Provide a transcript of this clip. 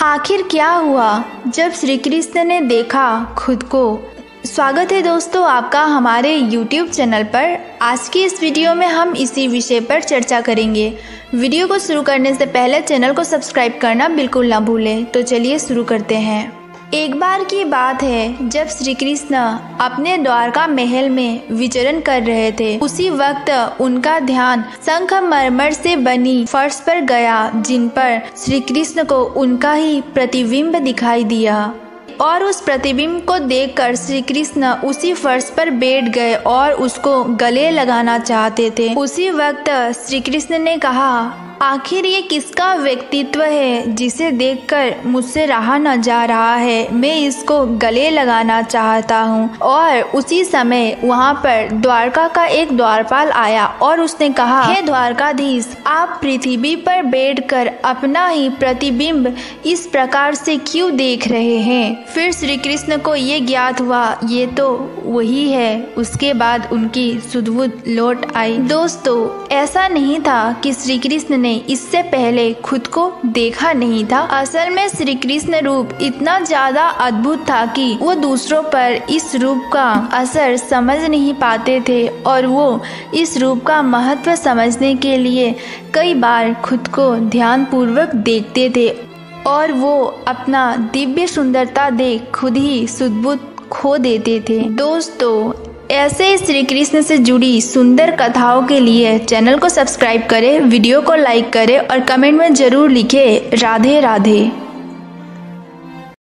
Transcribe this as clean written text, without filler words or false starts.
आखिर क्या हुआ जब श्री कृष्ण ने देखा खुद को। स्वागत है दोस्तों आपका हमारे YouTube चैनल पर। आज की इस वीडियो में हम इसी विषय पर चर्चा करेंगे। वीडियो को शुरू करने से पहले चैनल को सब्सक्राइब करना बिल्कुल ना भूलें। तो चलिए शुरू करते हैं। एक बार की बात है जब श्री कृष्ण अपने द्वारका महल में विचरण कर रहे थे। उसी वक्त उनका ध्यान संगमरमर से बनी फर्श पर गया, जिन पर श्री कृष्ण को उनका ही प्रतिबिंब दिखाई दिया। और उस प्रतिबिंब को देखकर श्री कृष्ण उसी फर्श पर बैठ गए और उसको गले लगाना चाहते थे। उसी वक्त श्री कृष्ण ने कहा, आखिर ये किसका व्यक्तित्व है जिसे देखकर मुझसे रहा न जा रहा है। मैं इसको गले लगाना चाहता हूँ। और उसी समय वहाँ पर द्वारका का एक द्वारपाल आया और उसने कहा, हे द्वारकाधीश, आप पृथ्वी पर बैठकर अपना ही प्रतिबिंब इस प्रकार से क्यों देख रहे हैं। फिर श्री कृष्ण को ये ज्ञात हुआ, ये तो वही है। उसके बाद उनकी सुध-बुध लौट आई। दोस्तों, ऐसा नहीं था कि श्री कृष्ण ने इससे पहले खुद को देखा नहीं था। असल में श्री कृष्ण रूप इतना ज्यादा अद्भुत था कि वो दूसरों पर इस रूप का असर समझ नहीं पाते थे और वो इस रूप का महत्व समझने के लिए कई बार खुद को ध्यान पूर्वक देखते थे और वो अपना दिव्य सुंदरता देख खुद ही सुध-बुध खो देते थे। दोस्तों, ऐसे ही श्री कृष्ण से जुड़ी सुंदर कथाओं के लिए चैनल को सब्सक्राइब करें, वीडियो को लाइक करें और कमेंट में जरूर लिखें राधे राधे।